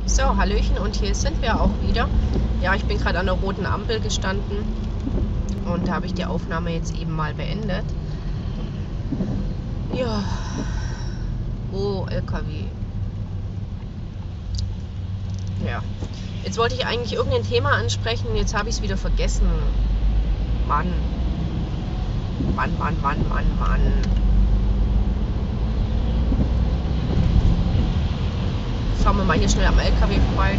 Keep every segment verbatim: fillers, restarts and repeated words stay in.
So, Hallöchen, und hier sind wir auch wieder. Ja, ich bin gerade an der roten Ampel gestanden und da habe ich die Aufnahme jetzt eben mal beendet. Ja, oh, L K W. Ja, jetzt wollte ich eigentlich irgendein Thema ansprechen, jetzt habe ich es wieder vergessen. Mann. Mann, Mann, Mann, Mann, Mann. Schauen wir mal hier schnell am L K W vorbei.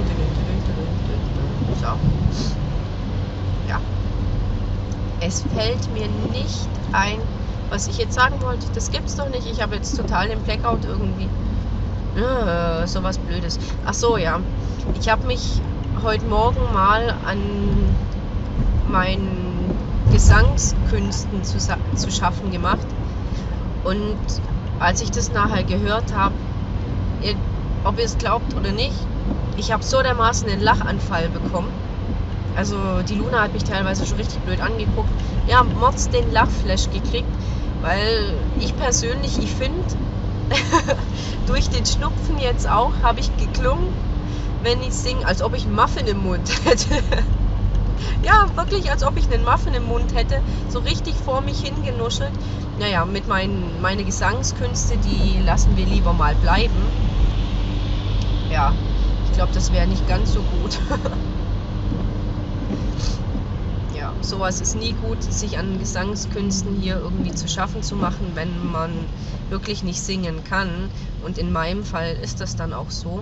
So. Ja. Es fällt mir nicht ein, was ich jetzt sagen wollte. Das gibt's doch nicht. Ich habe jetzt total den Blackout irgendwie. Äh, so was Blödes. Ach so, ja. Ich habe mich heute Morgen mal an meinen Gesangskünsten zu, zu schaffen gemacht. Und als ich das nachher gehört habe, ob ihr es glaubt oder nicht, ich habe so dermaßen einen Lachanfall bekommen. Also die Luna hat mich teilweise schon richtig blöd angeguckt. Ja, mords den Lachflash gekriegt, weil ich persönlich, ich finde, durch den Schnupfen jetzt auch, habe ich geklungen, wenn ich singe, als ob ich einen Muffin im Mund hätte. Ja, wirklich, als ob ich einen Muffin im Mund hätte, so richtig vor mich hingenuschelt. Naja, mit meinen meine Gesangskünste, die lassen wir lieber mal bleiben. Ja, ich glaube, das wäre nicht ganz so gut. Ja, sowas ist nie gut, sich an Gesangskünsten hier irgendwie zu schaffen zu machen, wenn man wirklich nicht singen kann. Und in meinem Fall ist das dann auch so.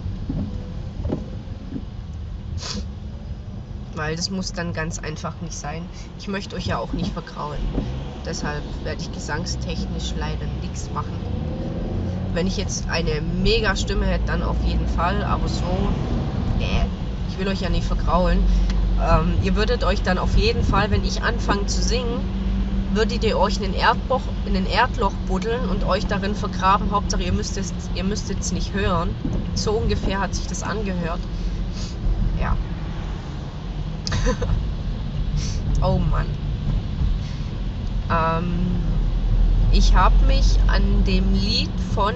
Weil das muss dann ganz einfach nicht sein. Ich möchte euch ja auch nicht vergraulen. Deshalb werde ich gesangstechnisch leider nichts machen. Wenn ich jetzt eine mega Stimme hätte, dann auf jeden Fall. Aber so, äh, ich will euch ja nicht vergraulen. Ähm, ihr würdet euch dann auf jeden Fall, wenn ich anfange zu singen, würdet ihr euch in ein Erdloch, in ein Erdloch buddeln und euch darin vergraben. Hauptsache, ihr müsst es, ihr müsstet es nicht hören. So ungefähr hat sich das angehört. Ja. Oh Mann. Ähm, ich habe mich an dem Lied von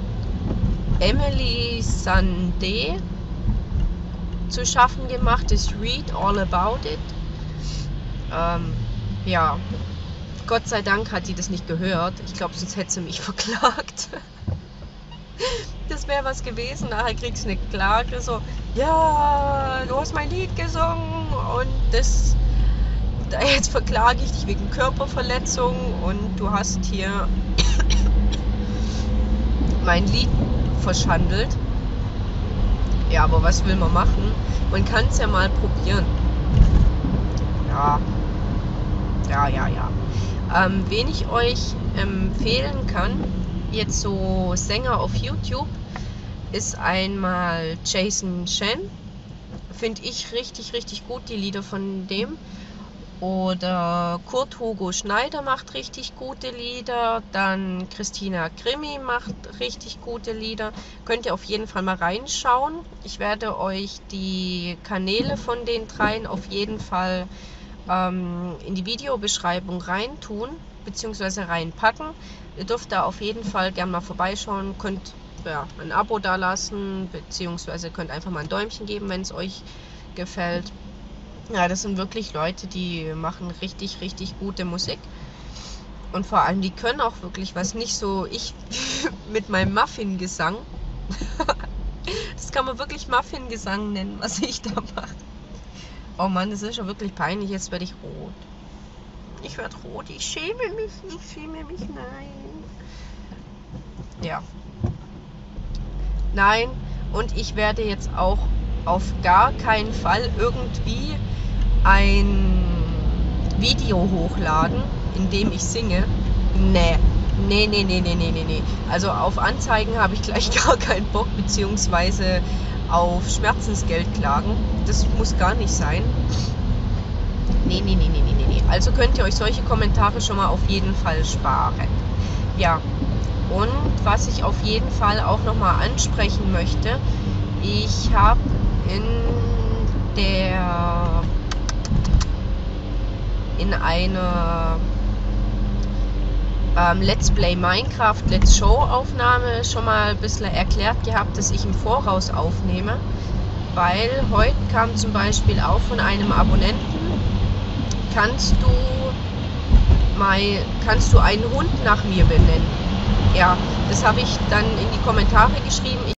Emily Sandé zu schaffen gemacht, das Read All About It. Ähm, ja, Gott sei Dank hat die das nicht gehört. Ich glaube, sonst hätte sie mich verklagt. Das wäre was gewesen. Nachher kriegst du eine Klage, so, ja, du hast mein Lied gesungen und das, jetzt verklage ich dich wegen Körperverletzung und du hast hier mein Lied verschandelt. Ja, aber was will man machen? Man kann es ja mal probieren. Ja, ja, ja, ja. Ähm, wen ich euch empfehlen kann, jetzt so Sänger auf YouTube, ist einmal Jason Chen. Finde ich richtig, richtig gut, die Lieder von dem. Oder Kurt Hugo Schneider macht richtig gute Lieder. Dann Christina Grimmie macht richtig gute Lieder. Könnt ihr auf jeden Fall mal reinschauen. Ich werde euch die Kanäle von den dreien auf jeden Fall ähm, in die Videobeschreibung reintun, beziehungsweise reinpacken. Ihr dürft da auf jeden Fall gerne mal vorbeischauen. Könnt ja, ein Abo da lassen, beziehungsweise könnt einfach mal ein Däumchen geben, wenn es euch gefällt. Ja, das sind wirklich Leute, die machen richtig, richtig gute Musik. Und vor allem, die können auch wirklich was, nicht so ich mit meinem Muffin-Gesang. Das kann man wirklich Muffin-Gesang nennen, was ich da mache. Oh Mann, das ist schon wirklich peinlich, jetzt werde ich rot. Ich werde rot, ich schäme mich, ich schäme mich, nein. Ja. Nein, und ich werde jetzt auch auf gar keinen Fall irgendwie ein Video hochladen, in dem ich singe. Nee, nee, nee, nee, nee, nee, nee, nee. Also auf Anzeigen habe ich gleich gar keinen Bock, beziehungsweise auf Schmerzensgeld klagen. Das muss gar nicht sein. Nee, nee, nee, nee, nee, nee. Also könnt ihr euch solche Kommentare schon mal auf jeden Fall sparen. Ja, und was ich auf jeden Fall auch nochmal ansprechen möchte, ich habe in der in einer ähm, Let's Play Minecraft, Let's Show Aufnahme schon mal ein bisschen erklärt gehabt, dass ich im Voraus aufnehme. Weil heute kam zum Beispiel auch von einem Abonnenten, kannst du, mein, kannst du einen Hund nach mir benennen? Ja, das habe ich dann in die Kommentare geschrieben.